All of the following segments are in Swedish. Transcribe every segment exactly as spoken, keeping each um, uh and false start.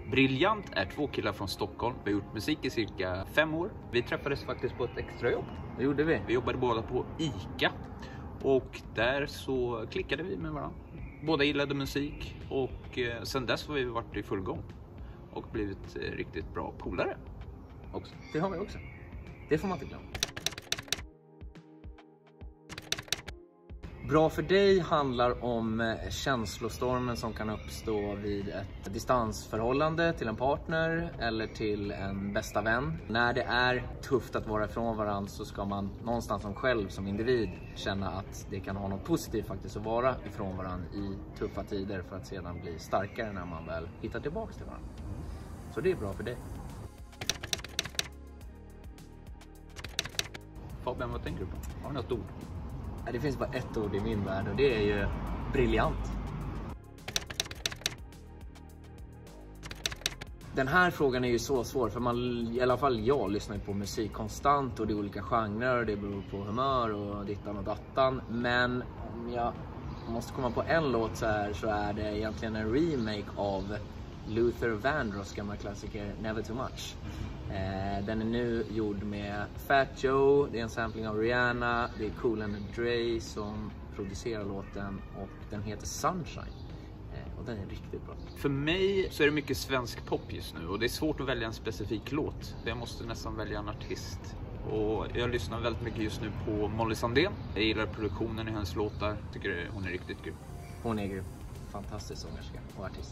Brilliant är två killar från Stockholm. Vi har gjort musik i cirka fem år. Vi träffades faktiskt på ett extrajobb. Det gjorde vi. Vi jobbade båda på ICA. Och där så klickade vi med varandra. Båda gillade musik. Och eh, sen dess har vi varit i full gång. Och blivit eh, riktigt bra polare också. Det har vi också. Det får man inte glömma. Bra för dig handlar om känslostormen som kan uppstå vid ett distansförhållande till en partner eller till en bästa vän. När det är tufft att vara ifrån varandra så ska man någonstans som själv som individ känna att det kan ha något positivt faktiskt att vara ifrån varandra i tuffa tider för att sedan bli starkare när man väl hittar tillbaka till varandra. Så det är bra för dig. Fabian, vad tänker du på? Har du något ord? Det finns bara ett ord i min värld och det är ju briljant. Den här frågan är ju så svår för man, i alla fall jag lyssnar på musik konstant och det är olika genrer, det beror på humör och dittan och dattan. Men om jag måste komma på en låt så här så är det egentligen en remake av Luther Vandross gamla klassiker Never Too Much. Eh, den är nu gjord med Fat Joe, det är en sampling av Rihanna, det är Cool and Dre som producerar låten och den heter Sunshine. Eh, och den är riktigt bra. För mig så är det mycket svensk pop just nu och det är svårt att välja en specifik låt. Jag måste nästan välja en artist. Och jag lyssnar väldigt mycket just nu på Molly Sandén. Jag gillar produktionen i hennes låtar, tycker hon är riktigt grym. Hon är grym, fantastisk sångerska och artist.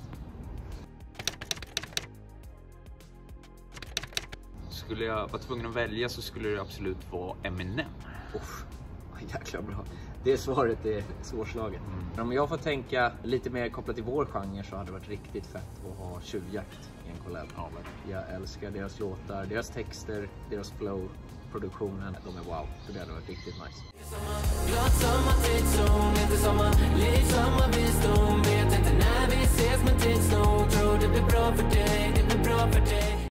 Skulle jag vara tvungen att välja så skulle det absolut vara Eminem. Uff, jäkla bra. Det svaret är svårslaget. Mm. Men om jag får tänka lite mer kopplat till vår genre så hade det varit riktigt fett att ha Tjuvjakt i en collab. Ja, jag älskar deras låtar, deras texter, deras flow, produktionen. De är wow. Så det hade varit riktigt nice.